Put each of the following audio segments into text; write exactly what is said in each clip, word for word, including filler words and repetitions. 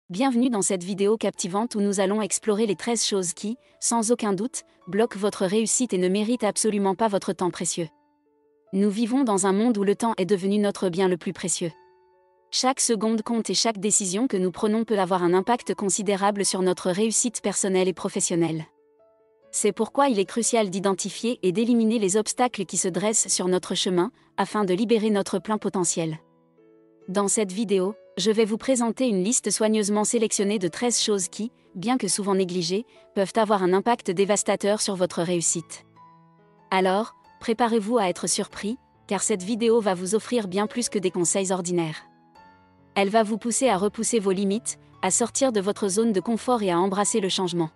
Bienvenue dans cette vidéo captivante où nous allons explorer les treize choses qui, sans aucun doute, bloquent votre réussite et ne méritent absolument pas votre temps précieux. Nous vivons dans un monde où le temps est devenu notre bien le plus précieux. Chaque seconde compte et chaque décision que nous prenons peut avoir un impact considérable sur notre réussite personnelle et professionnelle. C'est pourquoi il est crucial d'identifier et d'éliminer les obstacles qui se dressent sur notre chemin, afin de libérer notre plein potentiel. Dans cette vidéo, je vais vous présenter une liste soigneusement sélectionnée de treize choses qui, bien que souvent négligées, peuvent avoir un impact dévastateur sur votre réussite. Alors, préparez-vous à être surpris, car cette vidéo va vous offrir bien plus que des conseils ordinaires. Elle va vous pousser à repousser vos limites, à sortir de votre zone de confort et à embrasser le changement.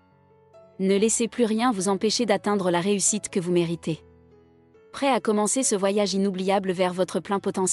Ne laissez plus rien vous empêcher d'atteindre la réussite que vous méritez. Prêt à commencer ce voyage inoubliable vers votre plein potentiel ?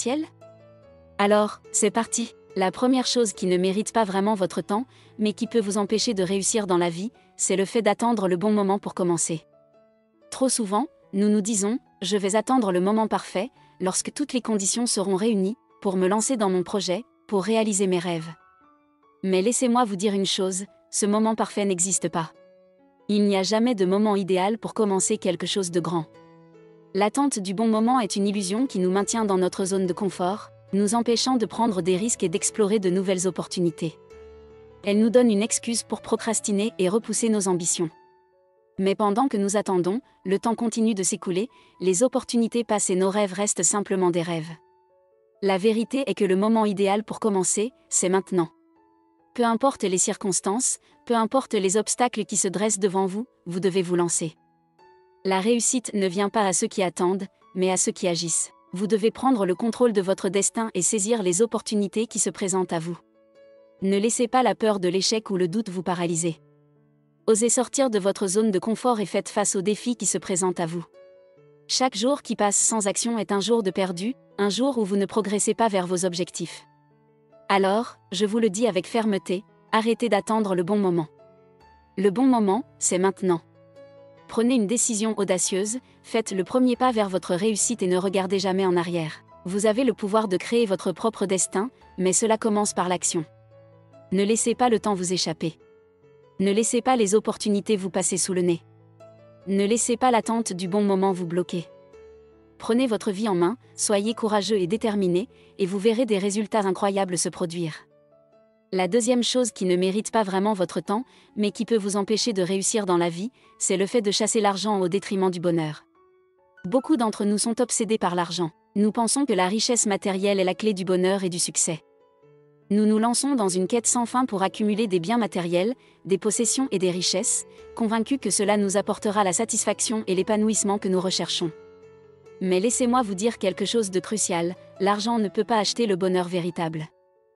Alors, c'est parti! La première chose qui ne mérite pas vraiment votre temps, mais qui peut vous empêcher de réussir dans la vie, c'est le fait d'attendre le bon moment pour commencer. Trop souvent, nous nous disons « je vais attendre le moment parfait, lorsque toutes les conditions seront réunies, pour me lancer dans mon projet, pour réaliser mes rêves ». Mais laissez-moi vous dire une chose, ce moment parfait n'existe pas. Il n'y a jamais de moment idéal pour commencer quelque chose de grand. L'attente du bon moment est une illusion qui nous maintient dans notre zone de confort, nous empêchant de prendre des risques et d'explorer de nouvelles opportunités. Elle nous donne une excuse pour procrastiner et repousser nos ambitions. Mais pendant que nous attendons, le temps continue de s'écouler, les opportunités passent et nos rêves restent simplement des rêves. La vérité est que le moment idéal pour commencer, c'est maintenant. Peu importe les circonstances, peu importe les obstacles qui se dressent devant vous, vous devez vous lancer. La réussite ne vient pas à ceux qui attendent, mais à ceux qui agissent. Vous devez prendre le contrôle de votre destin et saisir les opportunités qui se présentent à vous. Ne laissez pas la peur de l'échec ou le doute vous paralyser. Osez sortir de votre zone de confort et faites face aux défis qui se présentent à vous. Chaque jour qui passe sans action est un jour de perdu, un jour où vous ne progressez pas vers vos objectifs. Alors, je vous le dis avec fermeté, arrêtez d'attendre le bon moment. Le bon moment, c'est maintenant. Prenez une décision audacieuse, faites le premier pas vers votre réussite et ne regardez jamais en arrière. Vous avez le pouvoir de créer votre propre destin, mais cela commence par l'action. Ne laissez pas le temps vous échapper. Ne laissez pas les opportunités vous passer sous le nez. Ne laissez pas l'attente du bon moment vous bloquer. Prenez votre vie en main, soyez courageux et déterminé, et vous verrez des résultats incroyables se produire. La deuxième chose qui ne mérite pas vraiment votre temps, mais qui peut vous empêcher de réussir dans la vie, c'est le fait de chasser l'argent au détriment du bonheur. Beaucoup d'entre nous sont obsédés par l'argent. Nous pensons que la richesse matérielle est la clé du bonheur et du succès. Nous nous lançons dans une quête sans fin pour accumuler des biens matériels, des possessions et des richesses, convaincus que cela nous apportera la satisfaction et l'épanouissement que nous recherchons. Mais laissez-moi vous dire quelque chose de crucial, l'argent ne peut pas acheter le bonheur véritable.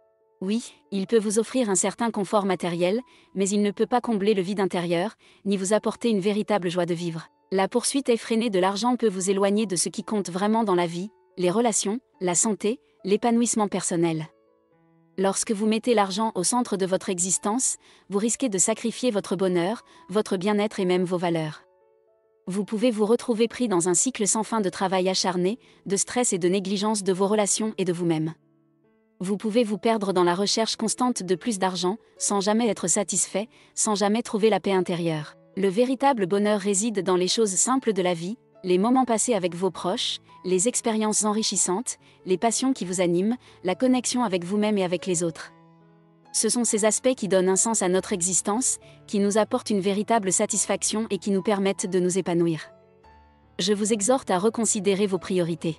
Oui, il peut vous offrir un certain confort matériel, mais il ne peut pas combler le vide intérieur, ni vous apporter une véritable joie de vivre. La poursuite effrénée de l'argent peut vous éloigner de ce qui compte vraiment dans la vie, les relations, la santé, l'épanouissement personnel. Lorsque vous mettez l'argent au centre de votre existence, vous risquez de sacrifier votre bonheur, votre bien-être et même vos valeurs. Vous pouvez vous retrouver pris dans un cycle sans fin de travail acharné, de stress et de négligence de vos relations et de vous-même. Vous pouvez vous perdre dans la recherche constante de plus d'argent, sans jamais être satisfait, sans jamais trouver la paix intérieure. Le véritable bonheur réside dans les choses simples de la vie, les moments passés avec vos proches, les expériences enrichissantes, les passions qui vous animent, la connexion avec vous-même et avec les autres. Ce sont ces aspects qui donnent un sens à notre existence, qui nous apportent une véritable satisfaction et qui nous permettent de nous épanouir. Je vous exhorte à reconsidérer vos priorités.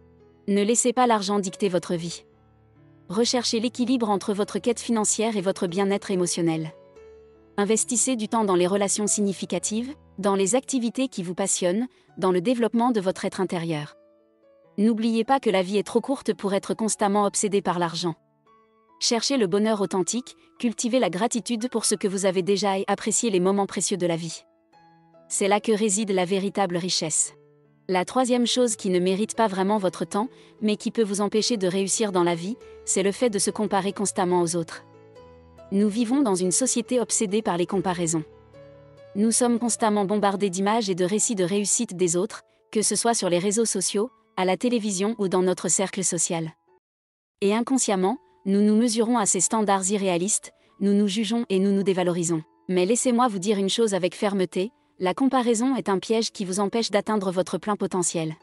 Ne laissez pas l'argent dicter votre vie. Recherchez l'équilibre entre votre quête financière et votre bien-être émotionnel. Investissez du temps dans les relations significatives, dans les activités qui vous passionnent, dans le développement de votre être intérieur. N'oubliez pas que la vie est trop courte pour être constamment obsédé par l'argent. Cherchez le bonheur authentique, cultivez la gratitude pour ce que vous avez déjà et appréciez les moments précieux de la vie. C'est là que réside la véritable richesse. La troisième chose qui ne mérite pas vraiment votre temps, mais qui peut vous empêcher de réussir dans la vie, c'est le fait de se comparer constamment aux autres. Nous vivons dans une société obsédée par les comparaisons. Nous sommes constamment bombardés d'images et de récits de réussite des autres, que ce soit sur les réseaux sociaux, à la télévision ou dans notre cercle social. Et inconsciemment, nous nous mesurons à ces standards irréalistes, nous nous jugeons et nous nous dévalorisons. Mais laissez-moi vous dire une chose avec fermeté, la comparaison est un piège qui vous empêche d'atteindre votre plein potentiel.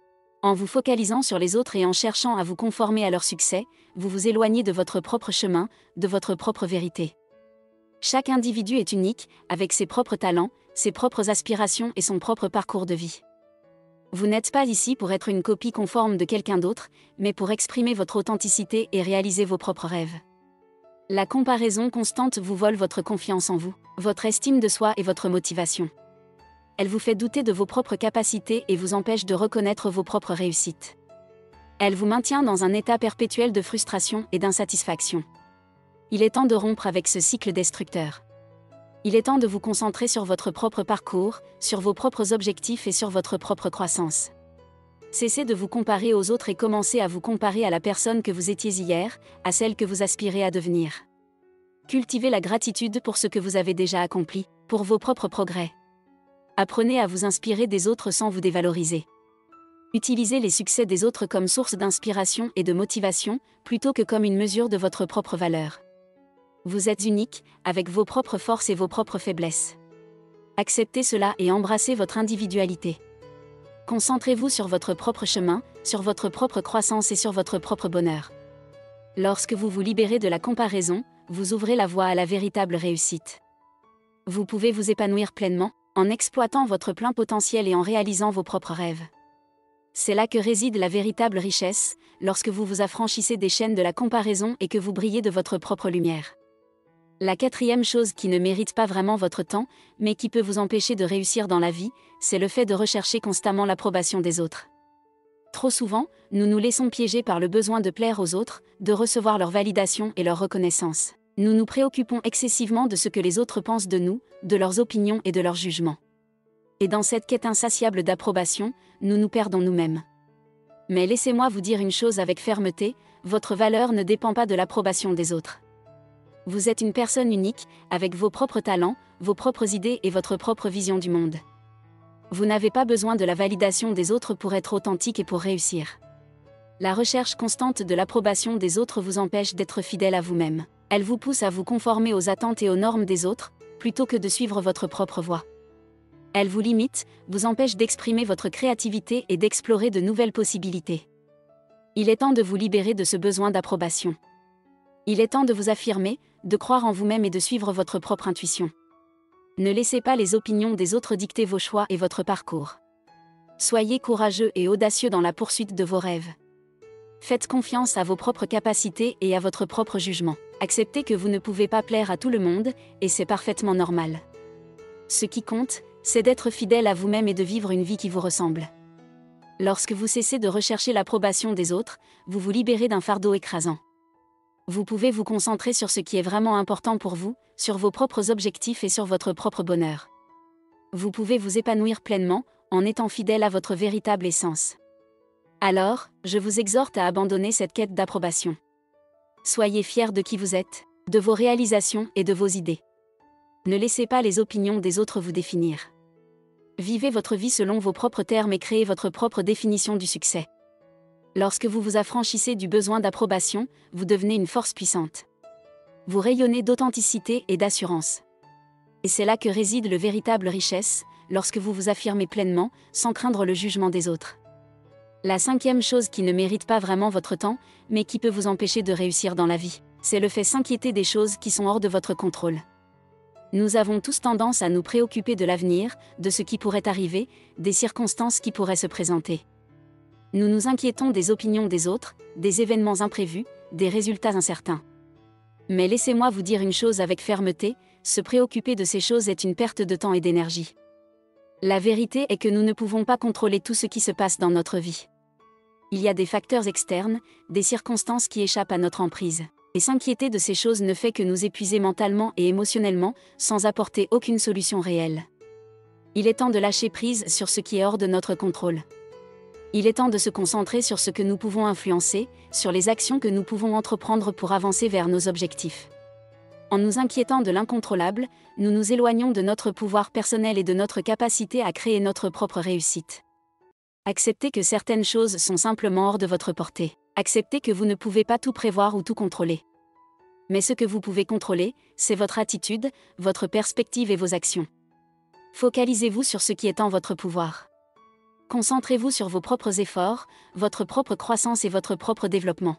En vous focalisant sur les autres et en cherchant à vous conformer à leur succès, vous vous éloignez de votre propre chemin, de votre propre vérité. Chaque individu est unique, avec ses propres talents, ses propres aspirations et son propre parcours de vie. Vous n'êtes pas ici pour être une copie conforme de quelqu'un d'autre, mais pour exprimer votre authenticité et réaliser vos propres rêves. La comparaison constante vous vole votre confiance en vous, votre estime de soi et votre motivation. Elle vous fait douter de vos propres capacités et vous empêche de reconnaître vos propres réussites. Elle vous maintient dans un état perpétuel de frustration et d'insatisfaction. Il est temps de rompre avec ce cycle destructeur. Il est temps de vous concentrer sur votre propre parcours, sur vos propres objectifs et sur votre propre croissance. Cessez de vous comparer aux autres et commencez à vous comparer à la personne que vous étiez hier, à celle que vous aspirez à devenir. Cultivez la gratitude pour ce que vous avez déjà accompli, pour vos propres progrès. Apprenez à vous inspirer des autres sans vous dévaloriser. Utilisez les succès des autres comme source d'inspiration et de motivation, plutôt que comme une mesure de votre propre valeur. Vous êtes unique, avec vos propres forces et vos propres faiblesses. Acceptez cela et embrassez votre individualité. Concentrez-vous sur votre propre chemin, sur votre propre croissance et sur votre propre bonheur. Lorsque vous vous libérez de la comparaison, vous ouvrez la voie à la véritable réussite. Vous pouvez vous épanouir pleinement, en exploitant votre plein potentiel et en réalisant vos propres rêves. C'est là que réside la véritable richesse, lorsque vous vous affranchissez des chaînes de la comparaison et que vous brillez de votre propre lumière. La quatrième chose qui ne mérite pas vraiment votre temps, mais qui peut vous empêcher de réussir dans la vie, c'est le fait de rechercher constamment l'approbation des autres. Trop souvent, nous nous laissons piéger par le besoin de plaire aux autres, de recevoir leur validation et leur reconnaissance. Nous nous préoccupons excessivement de ce que les autres pensent de nous, de leurs opinions et de leurs jugements. Et dans cette quête insatiable d'approbation, nous nous perdons nous-mêmes. Mais laissez-moi vous dire une chose avec fermeté, votre valeur ne dépend pas de l'approbation des autres. Vous êtes une personne unique, avec vos propres talents, vos propres idées et votre propre vision du monde. Vous n'avez pas besoin de la validation des autres pour être authentique et pour réussir. La recherche constante de l'approbation des autres vous empêche d'être fidèle à vous-même. Elle vous pousse à vous conformer aux attentes et aux normes des autres, plutôt que de suivre votre propre voie. Elle vous limite, vous empêche d'exprimer votre créativité et d'explorer de nouvelles possibilités. Il est temps de vous libérer de ce besoin d'approbation. Il est temps de vous affirmer, de croire en vous-même et de suivre votre propre intuition. Ne laissez pas les opinions des autres dicter vos choix et votre parcours. Soyez courageux et audacieux dans la poursuite de vos rêves. Faites confiance à vos propres capacités et à votre propre jugement. Acceptez que vous ne pouvez pas plaire à tout le monde, et c'est parfaitement normal. Ce qui compte, c'est d'être fidèle à vous-même et de vivre une vie qui vous ressemble. Lorsque vous cessez de rechercher l'approbation des autres, vous vous libérez d'un fardeau écrasant. Vous pouvez vous concentrer sur ce qui est vraiment important pour vous, sur vos propres objectifs et sur votre propre bonheur. Vous pouvez vous épanouir pleinement, en étant fidèle à votre véritable essence. Alors, je vous exhorte à abandonner cette quête d'approbation. Soyez fiers de qui vous êtes, de vos réalisations et de vos idées. Ne laissez pas les opinions des autres vous définir. Vivez votre vie selon vos propres termes et créez votre propre définition du succès. Lorsque vous vous affranchissez du besoin d'approbation, vous devenez une force puissante. Vous rayonnez d'authenticité et d'assurance. Et c'est là que réside le véritable richesse, lorsque vous vous affirmez pleinement, sans craindre le jugement des autres. La cinquième chose qui ne mérite pas vraiment votre temps, mais qui peut vous empêcher de réussir dans la vie, c'est le fait s'inquiéter des choses qui sont hors de votre contrôle. Nous avons tous tendance à nous préoccuper de l'avenir, de ce qui pourrait arriver, des circonstances qui pourraient se présenter. Nous nous inquiétons des opinions des autres, des événements imprévus, des résultats incertains. Mais laissez-moi vous dire une chose avec fermeté, se préoccuper de ces choses est une perte de temps et d'énergie. La vérité est que nous ne pouvons pas contrôler tout ce qui se passe dans notre vie. Il y a des facteurs externes, des circonstances qui échappent à notre emprise. Et s'inquiéter de ces choses ne fait que nous épuiser mentalement et émotionnellement, sans apporter aucune solution réelle. Il est temps de lâcher prise sur ce qui est hors de notre contrôle. Il est temps de se concentrer sur ce que nous pouvons influencer, sur les actions que nous pouvons entreprendre pour avancer vers nos objectifs. En nous inquiétant de l'incontrôlable, nous nous éloignons de notre pouvoir personnel et de notre capacité à créer notre propre réussite. Acceptez que certaines choses sont simplement hors de votre portée. Acceptez que vous ne pouvez pas tout prévoir ou tout contrôler. Mais ce que vous pouvez contrôler, c'est votre attitude, votre perspective et vos actions. Focalisez-vous sur ce qui est en votre pouvoir. Concentrez-vous sur vos propres efforts, votre propre croissance et votre propre développement.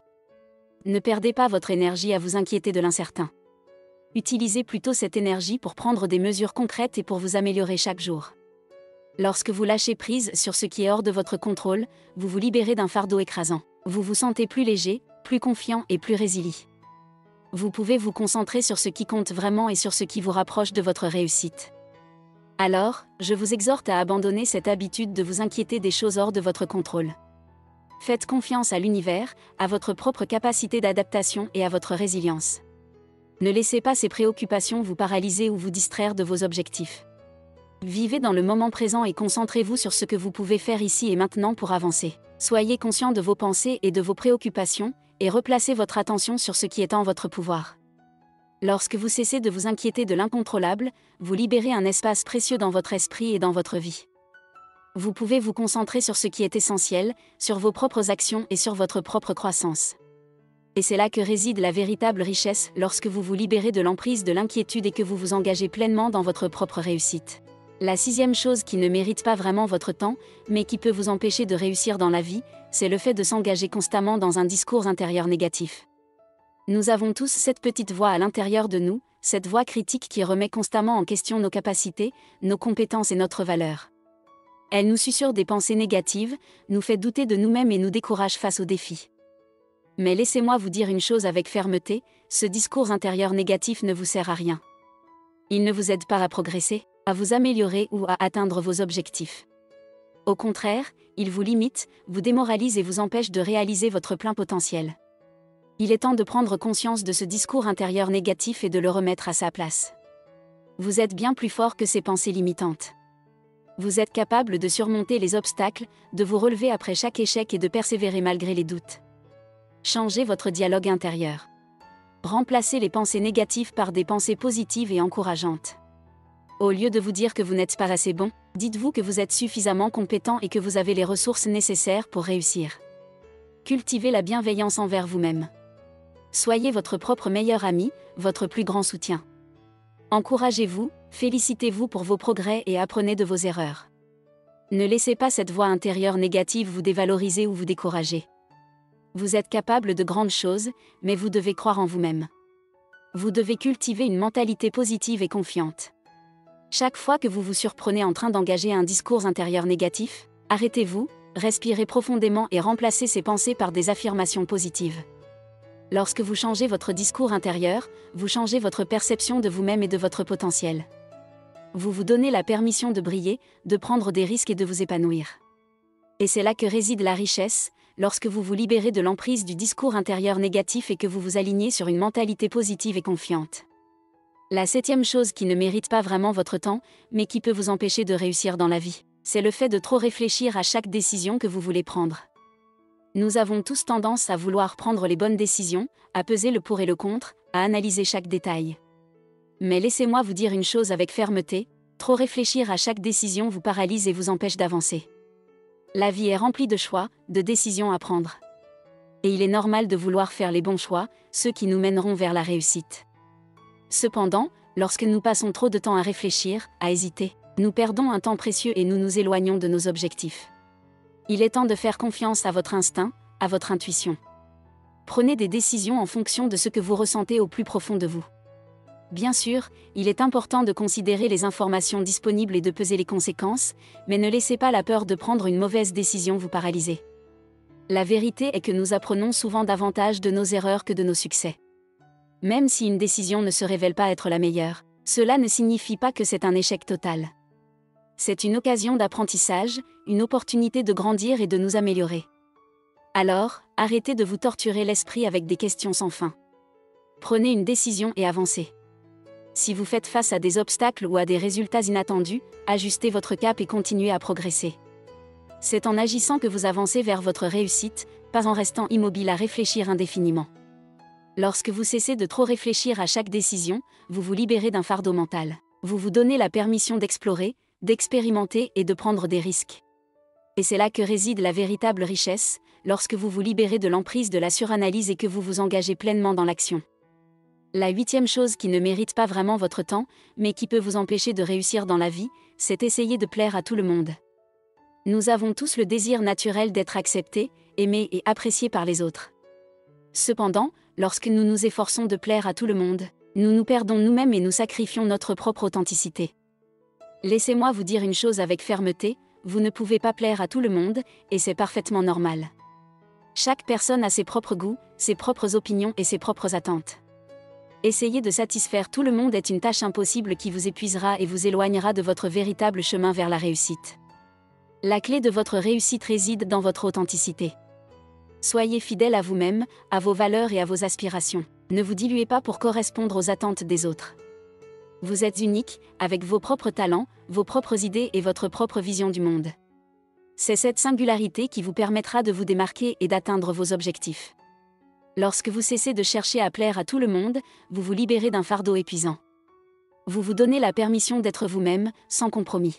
Ne perdez pas votre énergie à vous inquiéter de l'incertain. Utilisez plutôt cette énergie pour prendre des mesures concrètes et pour vous améliorer chaque jour. Lorsque vous lâchez prise sur ce qui est hors de votre contrôle, vous vous libérez d'un fardeau écrasant. Vous vous sentez plus léger, plus confiant et plus résilient. Vous pouvez vous concentrer sur ce qui compte vraiment et sur ce qui vous rapproche de votre réussite. Alors, je vous exhorte à abandonner cette habitude de vous inquiéter des choses hors de votre contrôle. Faites confiance à l'univers, à votre propre capacité d'adaptation et à votre résilience. Ne laissez pas ces préoccupations vous paralyser ou vous distraire de vos objectifs. Vivez dans le moment présent et concentrez-vous sur ce que vous pouvez faire ici et maintenant pour avancer. Soyez conscient de vos pensées et de vos préoccupations, et replacez votre attention sur ce qui est en votre pouvoir. Lorsque vous cessez de vous inquiéter de l'incontrôlable, vous libérez un espace précieux dans votre esprit et dans votre vie. Vous pouvez vous concentrer sur ce qui est essentiel, sur vos propres actions et sur votre propre croissance. Et c'est là que réside la véritable richesse lorsque vous vous libérez de l'emprise de l'inquiétude et que vous vous engagez pleinement dans votre propre réussite. La sixième chose qui ne mérite pas vraiment votre temps, mais qui peut vous empêcher de réussir dans la vie, c'est le fait de s'engager constamment dans un discours intérieur négatif. Nous avons tous cette petite voix à l'intérieur de nous, cette voix critique qui remet constamment en question nos capacités, nos compétences et notre valeur. Elle nous susurre des pensées négatives, nous fait douter de nous-mêmes et nous décourage face aux défis. Mais laissez-moi vous dire une chose avec fermeté, ce discours intérieur négatif ne vous sert à rien. Il ne vous aide pas à progresser, à vous améliorer ou à atteindre vos objectifs. Au contraire, il vous limite, vous démoralise et vous empêche de réaliser votre plein potentiel. Il est temps de prendre conscience de ce discours intérieur négatif et de le remettre à sa place. Vous êtes bien plus fort que ces pensées limitantes. Vous êtes capable de surmonter les obstacles, de vous relever après chaque échec et de persévérer malgré les doutes. Changez votre dialogue intérieur. Remplacez les pensées négatives par des pensées positives et encourageantes. Au lieu de vous dire que vous n'êtes pas assez bon, dites-vous que vous êtes suffisamment compétent et que vous avez les ressources nécessaires pour réussir. Cultivez la bienveillance envers vous-même. Soyez votre propre meilleur ami, votre plus grand soutien. Encouragez-vous, félicitez-vous pour vos progrès et apprenez de vos erreurs. Ne laissez pas cette voix intérieure négative vous dévaloriser ou vous décourager. Vous êtes capable de grandes choses, mais vous devez croire en vous-même. Vous devez cultiver une mentalité positive et confiante. Chaque fois que vous vous surprenez en train d'engager un discours intérieur négatif, arrêtez-vous, respirez profondément et remplacez ces pensées par des affirmations positives. Lorsque vous changez votre discours intérieur, vous changez votre perception de vous-même et de votre potentiel. Vous vous donnez la permission de briller, de prendre des risques et de vous épanouir. Et c'est là que réside la richesse, lorsque vous vous libérez de l'emprise du discours intérieur négatif et que vous vous alignez sur une mentalité positive et confiante. La septième chose qui ne mérite pas vraiment votre temps, mais qui peut vous empêcher de réussir dans la vie, c'est le fait de trop réfléchir à chaque décision que vous voulez prendre. Nous avons tous tendance à vouloir prendre les bonnes décisions, à peser le pour et le contre, à analyser chaque détail. Mais laissez-moi vous dire une chose avec fermeté, trop réfléchir à chaque décision vous paralyse et vous empêche d'avancer. La vie est remplie de choix, de décisions à prendre. Et il est normal de vouloir faire les bons choix, ceux qui nous mèneront vers la réussite. Cependant, lorsque nous passons trop de temps à réfléchir, à hésiter, nous perdons un temps précieux et nous nous éloignons de nos objectifs. Il est temps de faire confiance à votre instinct, à votre intuition. Prenez des décisions en fonction de ce que vous ressentez au plus profond de vous. Bien sûr, il est important de considérer les informations disponibles et de peser les conséquences, mais ne laissez pas la peur de prendre une mauvaise décision vous paralyser. La vérité est que nous apprenons souvent davantage de nos erreurs que de nos succès. Même si une décision ne se révèle pas être la meilleure, cela ne signifie pas que c'est un échec total. C'est une occasion d'apprentissage, une opportunité de grandir et de nous améliorer. Alors, arrêtez de vous torturer l'esprit avec des questions sans fin. Prenez une décision et avancez. Si vous faites face à des obstacles ou à des résultats inattendus, ajustez votre cap et continuez à progresser. C'est en agissant que vous avancez vers votre réussite, pas en restant immobile à réfléchir indéfiniment. Lorsque vous cessez de trop réfléchir à chaque décision, vous vous libérez d'un fardeau mental. Vous vous donnez la permission d'explorer, d'expérimenter et de prendre des risques. Et c'est là que réside la véritable richesse, lorsque vous vous libérez de l'emprise de la suranalyse et que vous vous engagez pleinement dans l'action. La huitième chose qui ne mérite pas vraiment votre temps, mais qui peut vous empêcher de réussir dans la vie, c'est essayer de plaire à tout le monde. Nous avons tous le désir naturel d'être acceptés, aimés et appréciés par les autres. Cependant, lorsque nous nous efforçons de plaire à tout le monde, nous nous perdons nous-mêmes et nous sacrifions notre propre authenticité. Laissez-moi vous dire une chose avec fermeté, vous ne pouvez pas plaire à tout le monde, et c'est parfaitement normal. Chaque personne a ses propres goûts, ses propres opinions et ses propres attentes. Essayer de satisfaire tout le monde est une tâche impossible qui vous épuisera et vous éloignera de votre véritable chemin vers la réussite. La clé de votre réussite réside dans votre authenticité. Soyez fidèle à vous-même, à vos valeurs et à vos aspirations. Ne vous diluez pas pour correspondre aux attentes des autres. Vous êtes unique, avec vos propres talents, vos propres idées et votre propre vision du monde. C'est cette singularité qui vous permettra de vous démarquer et d'atteindre vos objectifs. Lorsque vous cessez de chercher à plaire à tout le monde, vous vous libérez d'un fardeau épuisant. Vous vous donnez la permission d'être vous-même, sans compromis.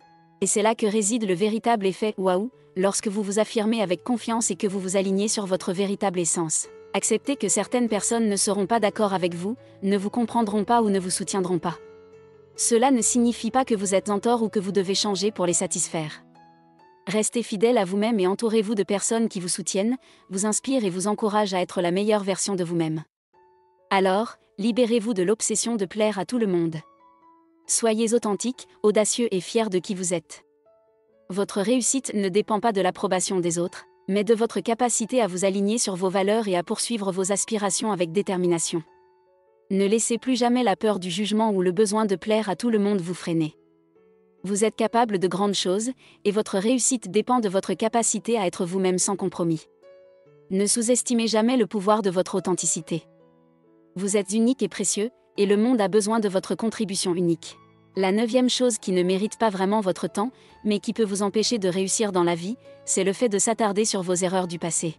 Et c'est là que réside le véritable effet « waouh », lorsque vous vous affirmez avec confiance et que vous vous alignez sur votre véritable essence. Acceptez que certaines personnes ne seront pas d'accord avec vous, ne vous comprendront pas ou ne vous soutiendront pas. Cela ne signifie pas que vous êtes en tort ou que vous devez changer pour les satisfaire. Restez fidèle à vous-même et entourez-vous de personnes qui vous soutiennent, vous inspirent et vous encouragent à être la meilleure version de vous-même. Alors, libérez-vous de l'obsession de plaire à tout le monde. Soyez authentique, audacieux et fier de qui vous êtes. Votre réussite ne dépend pas de l'approbation des autres, mais de votre capacité à vous aligner sur vos valeurs et à poursuivre vos aspirations avec détermination. Ne laissez plus jamais la peur du jugement ou le besoin de plaire à tout le monde vous freiner. Vous êtes capable de grandes choses, et votre réussite dépend de votre capacité à être vous-même sans compromis. Ne sous-estimez jamais le pouvoir de votre authenticité. Vous êtes unique et précieux, et le monde a besoin de votre contribution unique. La neuvième chose qui ne mérite pas vraiment votre temps, mais qui peut vous empêcher de réussir dans la vie, c'est le fait de s'attarder sur vos erreurs du passé.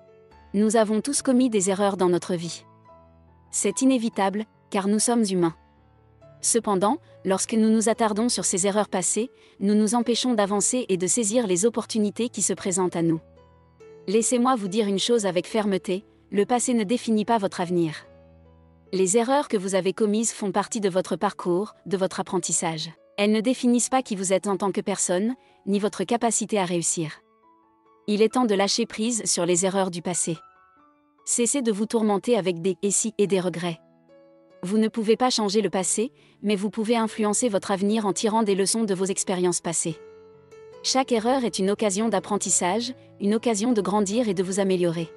Nous avons tous commis des erreurs dans notre vie. C'est inévitable, car nous sommes humains. Cependant, lorsque nous nous attardons sur ces erreurs passées, nous nous empêchons d'avancer et de saisir les opportunités qui se présentent à nous. Laissez-moi vous dire une chose avec fermeté, le passé ne définit pas votre avenir. Les erreurs que vous avez commises font partie de votre parcours, de votre apprentissage. Elles ne définissent pas qui vous êtes en tant que personne, ni votre capacité à réussir. Il est temps de lâcher prise sur les erreurs du passé. Cessez de vous tourmenter avec des « et si » et des regrets. Vous ne pouvez pas changer le passé, mais vous pouvez influencer votre avenir en tirant des leçons de vos expériences passées. Chaque erreur est une occasion d'apprentissage, une occasion de grandir et de vous améliorer.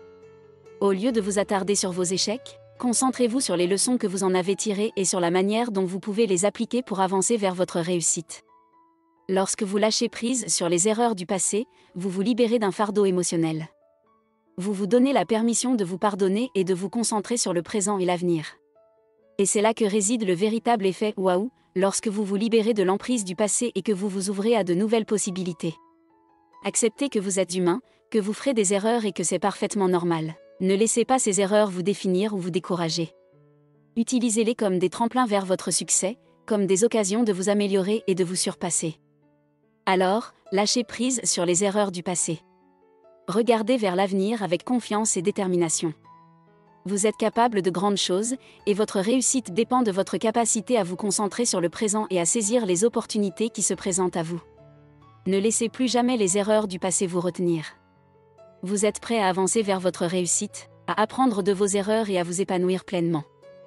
Au lieu de vous attarder sur vos échecs, concentrez-vous sur les leçons que vous en avez tirées et sur la manière dont vous pouvez les appliquer pour avancer vers votre réussite. Lorsque vous lâchez prise sur les erreurs du passé, vous vous libérez d'un fardeau émotionnel. Vous vous donnez la permission de vous pardonner et de vous concentrer sur le présent et l'avenir. Et c'est là que réside le véritable effet « waouh », lorsque vous vous libérez de l'emprise du passé et que vous vous ouvrez à de nouvelles possibilités. Acceptez que vous êtes humain, que vous ferez des erreurs et que c'est parfaitement normal. Ne laissez pas ces erreurs vous définir ou vous décourager. Utilisez-les comme des tremplins vers votre succès, comme des occasions de vous améliorer et de vous surpasser. Alors, lâchez prise sur les erreurs du passé. Regardez vers l'avenir avec confiance et détermination. Vous êtes capable de grandes choses, et votre réussite dépend de votre capacité à vous concentrer sur le présent et à saisir les opportunités qui se présentent à vous. Ne laissez plus jamais les erreurs du passé vous retenir. Vous êtes prêt à avancer vers votre réussite, à apprendre de vos erreurs et à vous épanouir pleinement.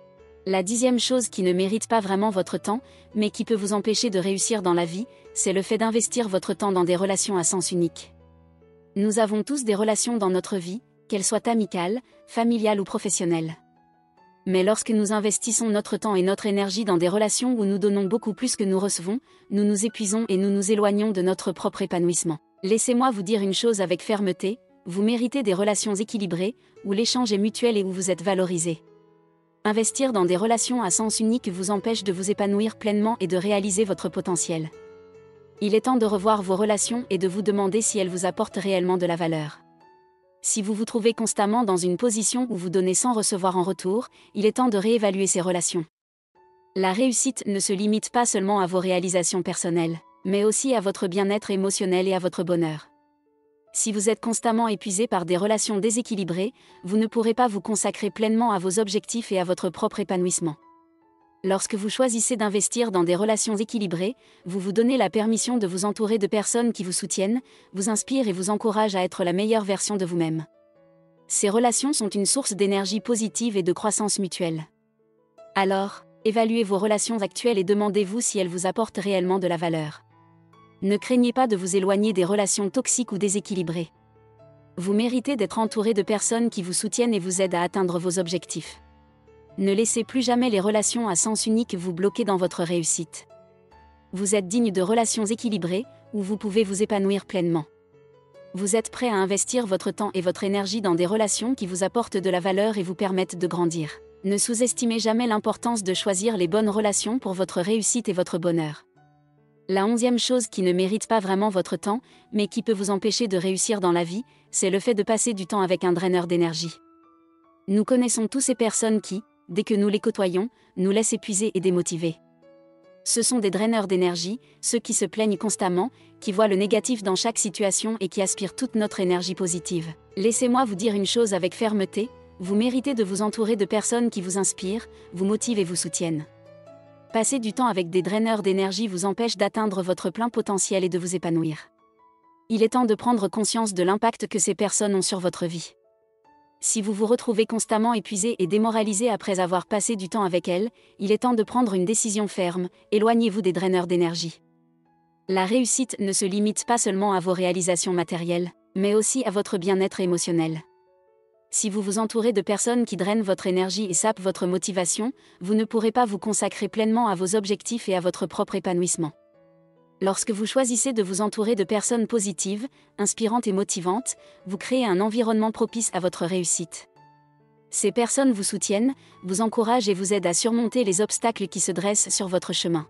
La dixième chose qui ne mérite pas vraiment votre temps, mais qui peut vous empêcher de réussir dans la vie, c'est le fait d'investir votre temps dans des relations à sens unique. Nous avons tous des relations dans notre vie, qu'elles soient amicales, familiales ou professionnelles. Mais lorsque nous investissons notre temps et notre énergie dans des relations où nous donnons beaucoup plus que nous recevons, nous nous épuisons et nous nous éloignons de notre propre épanouissement. Laissez-moi vous dire une chose avec fermeté, vous méritez des relations équilibrées, où l'échange est mutuel et où vous êtes valorisé. Investir dans des relations à sens unique vous empêche de vous épanouir pleinement et de réaliser votre potentiel. Il est temps de revoir vos relations et de vous demander si elles vous apportent réellement de la valeur. Si vous vous trouvez constamment dans une position où vous donnez sans recevoir en retour, il est temps de réévaluer ces relations. La réussite ne se limite pas seulement à vos réalisations personnelles, mais aussi à votre bien-être émotionnel et à votre bonheur. Si vous êtes constamment épuisé par des relations déséquilibrées, vous ne pourrez pas vous consacrer pleinement à vos objectifs et à votre propre épanouissement. Lorsque vous choisissez d'investir dans des relations équilibrées, vous vous donnez la permission de vous entourer de personnes qui vous soutiennent, vous inspirent et vous encouragent à être la meilleure version de vous-même. Ces relations sont une source d'énergie positive et de croissance mutuelle. Alors, évaluez vos relations actuelles et demandez-vous si elles vous apportent réellement de la valeur. Ne craignez pas de vous éloigner des relations toxiques ou déséquilibrées. Vous méritez d'être entouré de personnes qui vous soutiennent et vous aident à atteindre vos objectifs. Ne laissez plus jamais les relations à sens unique vous bloquer dans votre réussite. Vous êtes digne de relations équilibrées, où vous pouvez vous épanouir pleinement. Vous êtes prêt à investir votre temps et votre énergie dans des relations qui vous apportent de la valeur et vous permettent de grandir. Ne sous-estimez jamais l'importance de choisir les bonnes relations pour votre réussite et votre bonheur. La onzième chose qui ne mérite pas vraiment votre temps, mais qui peut vous empêcher de réussir dans la vie, c'est le fait de passer du temps avec un draineur d'énergie. Nous connaissons tous ces personnes qui, dès que nous les côtoyons, nous laissent épuisés et démotivés. Ce sont des draineurs d'énergie, ceux qui se plaignent constamment, qui voient le négatif dans chaque situation et qui aspirent toute notre énergie positive. Laissez-moi vous dire une chose avec fermeté, vous méritez de vous entourer de personnes qui vous inspirent, vous motivent et vous soutiennent. Passer du temps avec des draineurs d'énergie vous empêche d'atteindre votre plein potentiel et de vous épanouir. Il est temps de prendre conscience de l'impact que ces personnes ont sur votre vie. Si vous vous retrouvez constamment épuisé et démoralisé après avoir passé du temps avec elles, il est temps de prendre une décision ferme, éloignez-vous des draineurs d'énergie. La réussite ne se limite pas seulement à vos réalisations matérielles, mais aussi à votre bien-être émotionnel. Si vous vous entourez de personnes qui drainent votre énergie et sapent votre motivation, vous ne pourrez pas vous consacrer pleinement à vos objectifs et à votre propre épanouissement. Lorsque vous choisissez de vous entourer de personnes positives, inspirantes et motivantes, vous créez un environnement propice à votre réussite. Ces personnes vous soutiennent, vous encouragent et vous aident à surmonter les obstacles qui se dressent sur votre chemin.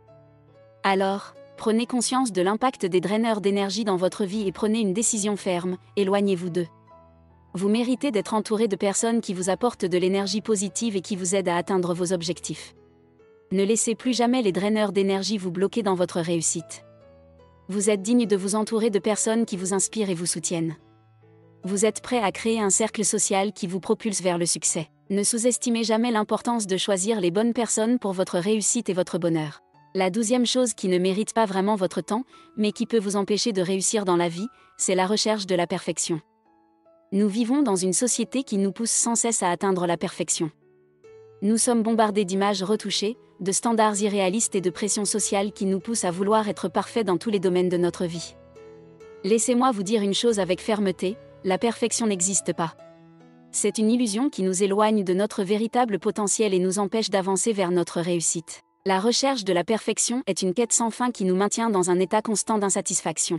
Alors, prenez conscience de l'impact des draineurs d'énergie dans votre vie et prenez une décision ferme, éloignez-vous d'eux. Vous méritez d'être entouré de personnes qui vous apportent de l'énergie positive et qui vous aident à atteindre vos objectifs. Ne laissez plus jamais les draineurs d'énergie vous bloquer dans votre réussite. Vous êtes digne de vous entourer de personnes qui vous inspirent et vous soutiennent. Vous êtes prêt à créer un cercle social qui vous propulse vers le succès. Ne sous-estimez jamais l'importance de choisir les bonnes personnes pour votre réussite et votre bonheur. La douzième chose qui ne mérite pas vraiment votre temps, mais qui peut vous empêcher de réussir dans la vie, c'est la recherche de la perfection. Nous vivons dans une société qui nous pousse sans cesse à atteindre la perfection. Nous sommes bombardés d'images retouchées, de standards irréalistes et de pressions sociales qui nous poussent à vouloir être parfaits dans tous les domaines de notre vie. Laissez-moi vous dire une chose avec fermeté, la perfection n'existe pas. C'est une illusion qui nous éloigne de notre véritable potentiel et nous empêche d'avancer vers notre réussite. La recherche de la perfection est une quête sans fin qui nous maintient dans un état constant d'insatisfaction.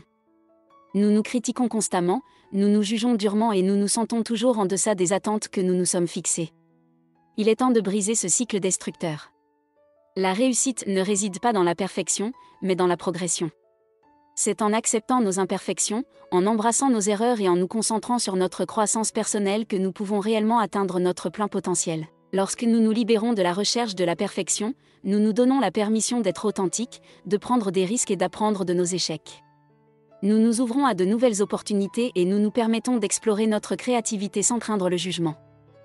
Nous nous critiquons constamment, nous nous jugeons durement et nous nous sentons toujours en deçà des attentes que nous nous sommes fixées. Il est temps de briser ce cycle destructeur. La réussite ne réside pas dans la perfection, mais dans la progression. C'est en acceptant nos imperfections, en embrassant nos erreurs et en nous concentrant sur notre croissance personnelle que nous pouvons réellement atteindre notre plein potentiel. Lorsque nous nous libérons de la recherche de la perfection, nous nous donnons la permission d'être authentiques, de prendre des risques et d'apprendre de nos échecs. Nous nous ouvrons à de nouvelles opportunités et nous nous permettons d'explorer notre créativité sans craindre le jugement.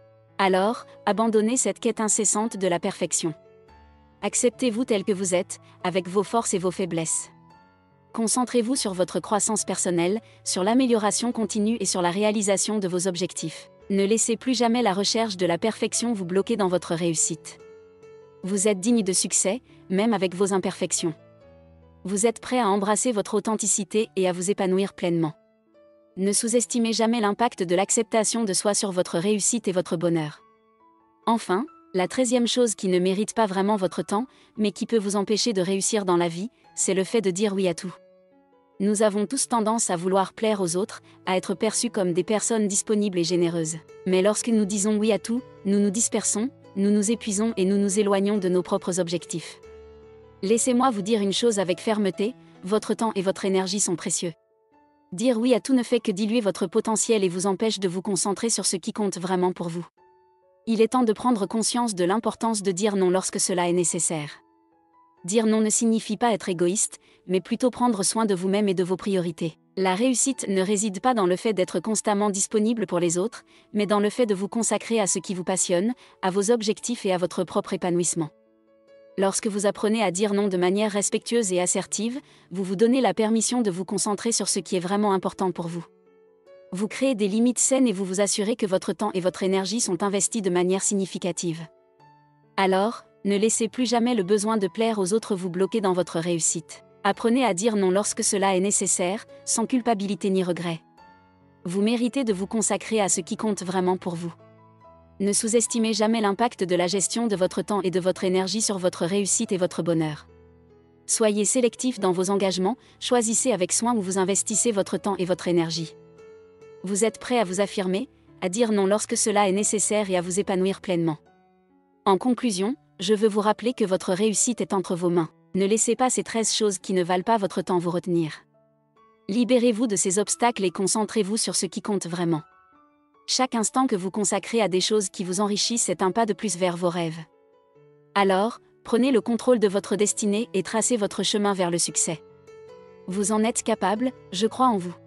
Alors, abandonnez cette quête incessante de la perfection. Acceptez-vous tel que vous êtes, avec vos forces et vos faiblesses. Concentrez-vous sur votre croissance personnelle, sur l'amélioration continue et sur la réalisation de vos objectifs. Ne laissez plus jamais la recherche de la perfection vous bloquer dans votre réussite. Vous êtes digne de succès, même avec vos imperfections. Vous êtes prêt à embrasser votre authenticité et à vous épanouir pleinement. Ne sous-estimez jamais l'impact de l'acceptation de soi sur votre réussite et votre bonheur. Enfin, la treizième chose qui ne mérite pas vraiment votre temps, mais qui peut vous empêcher de réussir dans la vie, c'est le fait de dire oui à tout. Nous avons tous tendance à vouloir plaire aux autres, à être perçus comme des personnes disponibles et généreuses. Mais lorsque nous disons oui à tout, nous nous dispersons, nous nous épuisons et nous nous éloignons de nos propres objectifs. Laissez-moi vous dire une chose avec fermeté, votre temps et votre énergie sont précieux. Dire oui à tout ne fait que diluer votre potentiel et vous empêche de vous concentrer sur ce qui compte vraiment pour vous. Il est temps de prendre conscience de l'importance de dire non lorsque cela est nécessaire. Dire non ne signifie pas être égoïste, mais plutôt prendre soin de vous-même et de vos priorités. La réussite ne réside pas dans le fait d'être constamment disponible pour les autres, mais dans le fait de vous consacrer à ce qui vous passionne, à vos objectifs et à votre propre épanouissement. Lorsque vous apprenez à dire non de manière respectueuse et assertive, vous vous donnez la permission de vous concentrer sur ce qui est vraiment important pour vous. Vous créez des limites saines et vous vous assurez que votre temps et votre énergie sont investis de manière significative. Alors, ne laissez plus jamais le besoin de plaire aux autres vous bloquer dans votre réussite. Apprenez à dire non lorsque cela est nécessaire, sans culpabilité ni regret. Vous méritez de vous consacrer à ce qui compte vraiment pour vous. Ne sous-estimez jamais l'impact de la gestion de votre temps et de votre énergie sur votre réussite et votre bonheur. Soyez sélectif dans vos engagements, choisissez avec soin où vous investissez votre temps et votre énergie. Vous êtes prêt à vous affirmer, à dire non lorsque cela est nécessaire et à vous épanouir pleinement. En conclusion, je veux vous rappeler que votre réussite est entre vos mains. Ne laissez pas ces treize choses qui ne valent pas votre temps vous retenir. Libérez-vous de ces obstacles et concentrez-vous sur ce qui compte vraiment. Chaque instant que vous consacrez à des choses qui vous enrichissent est un pas de plus vers vos rêves. Alors, prenez le contrôle de votre destinée et tracez votre chemin vers le succès. Vous en êtes capable, je crois en vous.